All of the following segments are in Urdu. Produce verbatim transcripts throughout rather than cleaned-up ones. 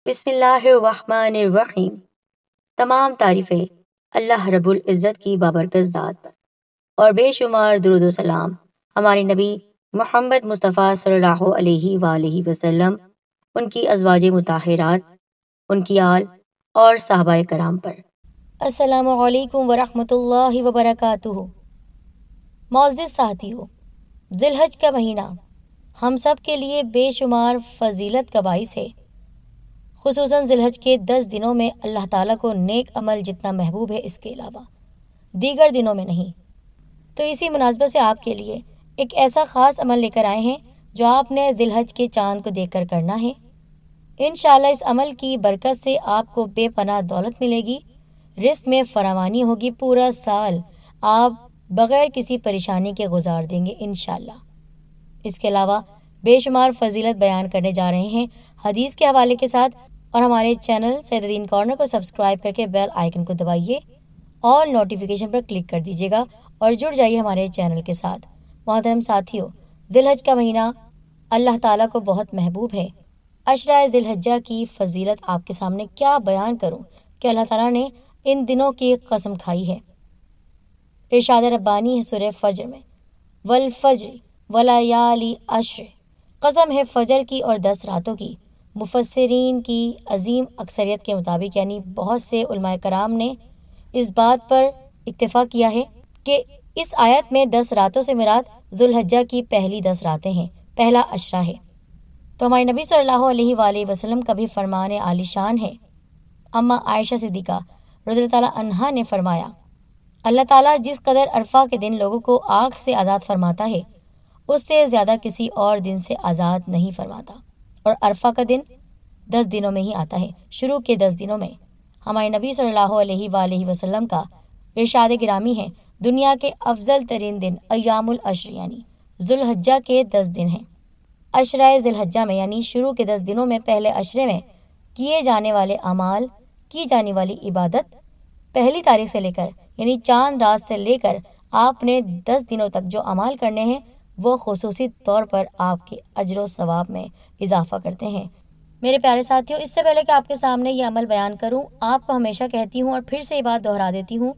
بسم اللہ الرحمن الرحیم۔ تمام تعریفیں اللہ رب العزت کی بابرکت ذات پر اور بے شمار درود و سلام ہمارے نبی محمد مصطفیٰ صلی اللہ علیہ وآلہ وسلم، ان کی ازواج مطہرات، ان کی آل اور صحابہ کرام پر۔ السلام علیکم ورحمۃ اللہ وبرکاتہ۔ معزز ساتھیو، ذی الحج کا مہینہ ہم سب کے لیے بے شمار فضیلت کا باعث ہے۔ خصوصاً ذی الحج کے دس دنوں میں اللہ تعالیٰ کو نیک عمل جتنا محبوب ہے، اس کے علاوہ دیگر دنوں میں نہیں۔ تو اسی مناسبت سے آپ کے لیے ایک ایسا خاص عمل لے کر آئے ہیں جو آپ نے ذی الحج کے چاند کو دیکھ کر کرنا ہے۔ انشاءاللہ اس عمل کی برکت سے آپ کو بے پناہ دولت ملے گی، رزق میں فراوانی ہوگی، پورا سال آپ بغیر کسی پریشانی کے گزار دیں گے انشاءاللہ۔ اس کے علاوہ بے شمار فضیلت بیان کرنے جا رہے ہیں حدیث کے حوالے کے ساتھ، اور ہمارے چینل سید الدین کارنر کو سبسکرائب کر کے بیل آئیکن کو دبائیے اور نوٹیفیکیشن پر کلک کر دیجیے گا اور جڑ جائیے ہمارے چینل کے ساتھ۔ محترم ساتھیو، ذی الحج کا مہینہ اللہ تعالیٰ کو بہت محبوب ہے۔ عشرہ ذی الحجہ کی فضیلت آپ کے سامنے کیا بیان کروں کہ اللہ تعالیٰ نے ان دنوں کی قسم کھائی ہے۔ ارشاد ربانی ہے سورہ فجر میں، والفجر ولیالی عشر، قسم ہے فجر کی اور دس راتوں کی۔ مفسرین کی عظیم اکثریت کے مطابق، یعنی بہت سے علماء کرام نے اس بات پر اکتفا کیا ہے کہ اس آیت میں دس راتوں سے مراد ذی الحجہ کی پہلی دس راتیں ہیں، پہلا عشرہ ہے۔ تو ہمارے نبی صلی اللہ علیہ وآلہ وسلم کا بھی فرمان عالی شان ہے۔ اما عائشہ صدیقہ رضی اللہ تعالیٰ عنہا نے فرمایا، اللہ تعالیٰ جس قدر عرفہ کے دن لوگوں کو آگ سے آزاد فرماتا ہے، اس سے زیادہ کسی اور دن سے آزاد نہیں فرماتا، اور عرفہ کا دن دس دنوں میں ہی آتا ہے، شروع کے دس دنوں میں۔ ہمارے نبی صلی اللہ علیہ وآلہ وسلم کا ارشاد گرامی ہے، دنیا کے افضل ترین دن ایام العشر یعنی ذی الحجہ کے دس دن ہیں۔ عشرہ ذی الحجہ میں یعنی شروع کے دس دنوں میں پہلے عشرے میں کیے جانے والے اعمال، کی جانے والی عبادت، پہلی تاریخ سے لے کر یعنی چاند رات سے لے کر آپ نے دس دنوں تک جو اعمال کرنے ہیں، وہ خصوصی طور پر آپ کے اجر و ثواب میں اضافہ کرتے ہیں۔ میرے پیارے ساتھیوں، اس سے پہلے کہ آپ کے سامنے یہ عمل بیان کروں، آپ کو ہمیشہ کہتی ہوں اور پھر سے یہ بات دہرا دیتی ہوں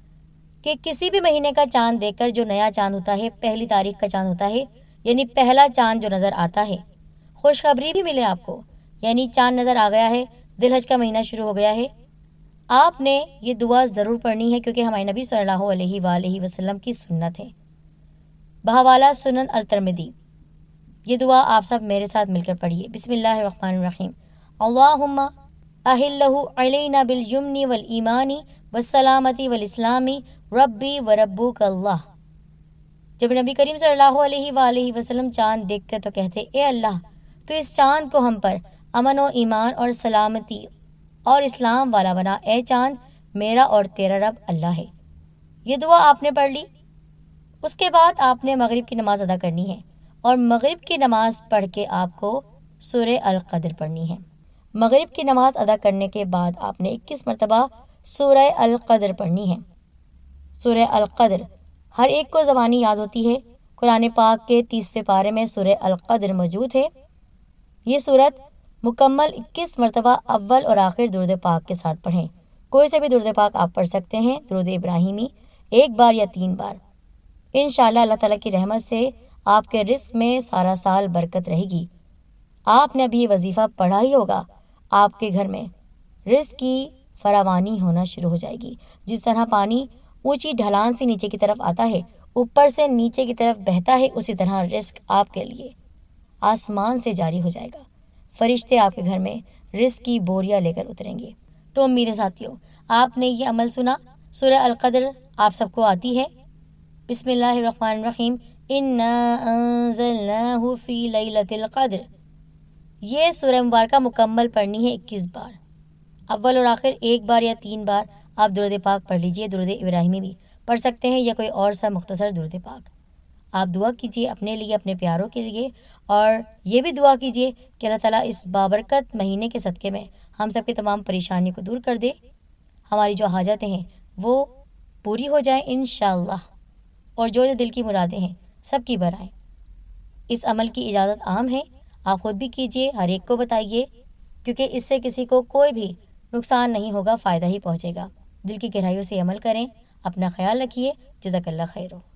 کہ کسی بھی مہینے کا چاند دیکھ کر، جو نیا چاند ہوتا ہے، پہلی تاریخ کا چاند ہوتا ہے، یعنی پہلا چاند جو نظر آتا ہے، خوشخبری بھی ملے آپ کو، یعنی چاند نظر آ گیا ہے، ذی الحج کا مہینہ شروع ہو گیا ہے، آپ نے یہ دعا ضرور پڑھنی ہے، کیونکہ ہمارے نبی صلی اللہ علیہ وآلہ وسلم کی سنت ہے۔ بحوالہ سنن الترمذی، یہ دعا آپ سب میرے ساتھ مل کر پڑھیے۔ بسم اللہ الرحمن الرحیم، اللہم اہلہ علینا بالیمن والایمان والسلامتی والاسلام ربی وربک اللہ۔ جب نبی کریم صلی اللہ علیہ وآلہ وسلم چاند دیکھتے تو کہتے، اے اللہ، تو اس چاند کو ہم پر امن و ایمان اور سلامتی اور اسلام والا بنا، اے چاند میرا اور تیرا رب اللہ ہے۔ یہ دعا آپ نے پڑھ لی۔ اس کے بعد آپ نے مغرب کی نماز ادا کرنی ہے، اور مغرب کی نماز پڑھ کے آپ کو سورہ القدر پڑھنی ہے۔ مغرب کی نماز ادا کرنے کے بعد آپ نے اکیس مرتبہ سورہ القدر پڑھنی ہے۔ سورہ القدر ہر ایک کو زبانی یاد ہوتی ہے۔ قرآن پاک کے تیسویں پارے میں سورہ القدر موجود ہے۔ یہ سورت مکمل اکیس مرتبہ اول اور آخر درود پاک کے ساتھ پڑھیں۔ کوئی سے بھی درود پاک آپ پڑھ سکتے ہیں، درود ابراہیمی ایک بار یا تین بار۔ انشاءاللہ اللہ تعالیٰ کی رحمت سے آپ کے رزق میں سارا سال برکت رہے گی۔ آپ نے ابھی یہ وظیفہ پڑھا ہی ہوگا، آپ کے گھر میں رزق کی فراوانی ہونا شروع ہو جائے گی۔ جس طرح پانی اونچی ڈھلان سے نیچے کی طرف آتا ہے، اوپر سے نیچے کی طرف بہتا ہے، اسی طرح رزق آپ کے لیے آسمان سے جاری ہو جائے گا۔ فرشتے آپ کے گھر میں رزق کی بوریاں لے کر اتریں گے۔ تو میرے ساتھیوں، آپ نے یہ عمل سنا، سورہ القدر آپ سب کو آتی ہے۔ بسم اللہ الرحمن الرحیم، انا انزلناہ فی لیلۃ القدر، یہ سورہ مبارکہ مکمل پڑھنی ہے اکیس بار، اول اور آخر ایک بار یا تین بار۔ آپ درود پاک پڑھ لیجئے، درود ابراہیمی بھی پڑھ سکتے ہیں یا کوئی اور سا مختصر درود پاک۔ آپ دعا کیجئے اپنے لیے، اپنے پیاروں کے لیے، اور یہ بھی دعا کیجئے کہ اللہ تعالیٰ اس بابرکت مہینے کے صدقے میں ہم سب کی تمام پریشانی کو دور کر دے، ہماری جو حاجتیں ہیں وہ پوری ہو جائیں انشاءاللہ، اور جو جو دل کی مرادیں ہیں سب کی برائیں۔ اس عمل کی اجازت عام ہے، آپ خود بھی کیجئے، ہر ایک کو بتائیے، کیونکہ اس سے کسی کو کوئی بھی نقصان نہیں ہوگا، فائدہ ہی پہنچے گا۔ دل کی گہرائیوں سے عمل کریں، اپنا خیال رکھیے۔ جزاک اللہ خیر۔